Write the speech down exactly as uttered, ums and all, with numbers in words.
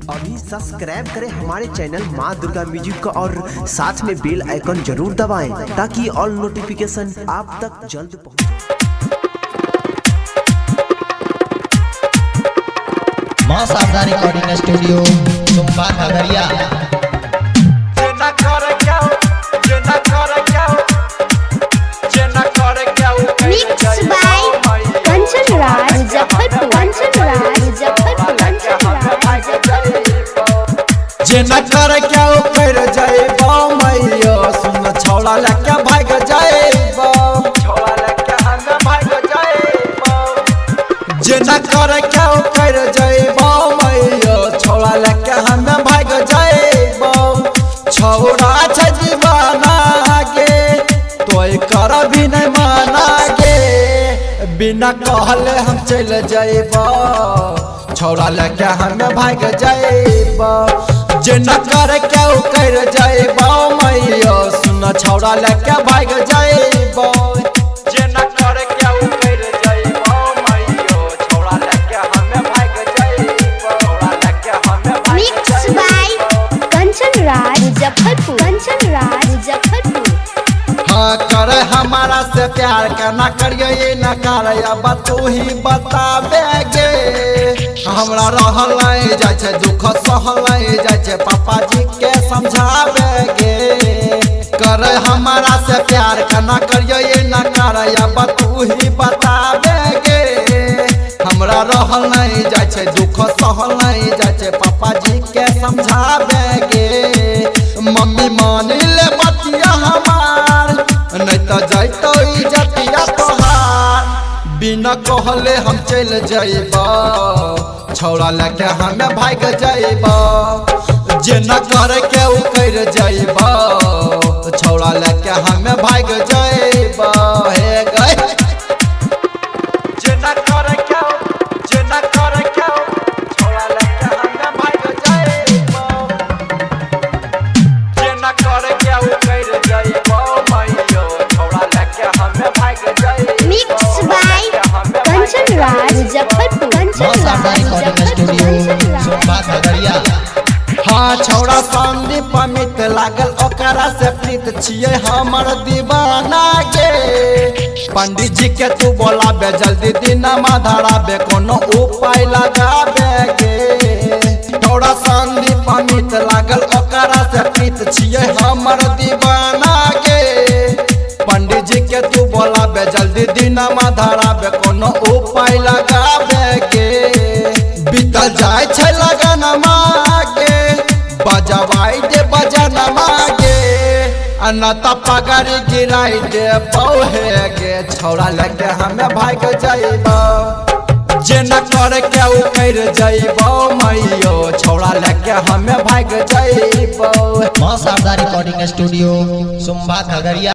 अभी सब्सक्राइब करें हमारे चैनल माँ दुर्गा म्यूजिक का और साथ में बेल आइकन जरूर दबाएं ताकि ऑल नोटिफिकेशन आप तक जल्द पहुंचे। माँ Sharda recording studio Sumba Khagaria. Mixed by Kanchan Raj Muzaffarpur, Kanchan Raj Muzaffarpur, Kanchan Raj Muzaffarpur। जेना कर क्या कर जाएबो मैया सुन छौड़ा लेके भाग जाएबो, छौड़ा लेके हम भाग जाएबो। जेना कर क्या कर जाएबो मैया छौड़ा लेके हम भाग जाएबो। छौड़ा छ दीवाना गे तोय कर भी नहीं माना गे, बिना कहले हम चल जाएबो छौड़ा लेके हम भाग जाएबो। जेना कर क्या कर जाएबो मैया सुन छौड़ा लेके भाग जाएबो। जेना कर क्या कर जाएबो मैया छौड़ा लेके हम भाग जाएबो, छौड़ा लेके हम भाग Mixed by Kanchan Raj Muzaffarpur, Kanchan Raj Muzaffarpur। हाँ कर हमारा से प्यार करना करिए ये न कर अब तू ही बताबेगे। हमरा रहल नहीं जाय छे दुख सहल नहीं जाय छे पापा जी के समझाबेगे। कर हमारा से प्यार करना करिए ये न कर अब तू ही बताबेगे। हमरा रहल नहीं जाय छे दुख सहल नहीं जाय छे पापा जी के समझाबेगे। मम्मी मान ले बतिया हमार नहीं तो जाइतो इज्जतिया तोहार, बिना कहले हम चल जाइबो छौड़ा लेके हम भाग जाइबो। जेना कर के उ कर जाइबो छौड़ा लेके हम भाग जाइबो। हे गए जेना कर के जेना कर के छौड़ा लेके हम भाग जाइबो। जेना कर के उ कर जाइबो मैया छौड़ा लेके हम भाग जाइबो। Mixed by Kanchan Raj Muzaffarpur, Kanchan माँ Sharda Raj recording Muzaffarpur, studio Kanchan Raj Sumba Khagaria. हाँ छौड़ा संदीप अमित लागल ओकरा से प्रीत छिए हमर दीवाना गे। पंडित जी के तू बोलाबे जल्दी दिनमा धराबे कोनो उपाय लगाबे गे। छौड़ा संदीप अमित लागल ओकरा से प्रीत छिए हमर दीवाना गे। पंडित जी के तू बोलाबे जल्दी दिनमा धराबे कोनो उपाय लगाबे गे। बीतल जाय छै लगन मागे बजवाई दे बजनमा गे, अनता पगार गिराई दे पौहे गे छौड़ा लेके हमें भाग जाइबो। जेना कर के उ कर जाइबो मैया छौड़ा लेके हमें भाग जाइबो। माँ शारदा रिकॉर्डिंग स्टूडियो सुम्बा खगड़िया।